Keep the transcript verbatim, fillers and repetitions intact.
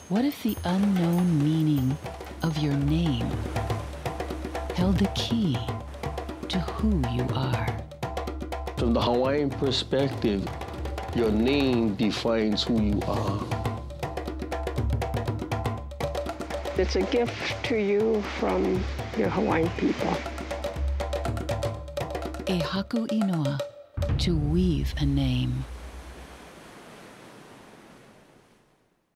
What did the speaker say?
What if the unknown meaning of your name held the key to who you are? From the Hawaiian perspective, your name defines who you are. It's a gift to you from your Hawaiian people. A Haku Inoa, to weave a name.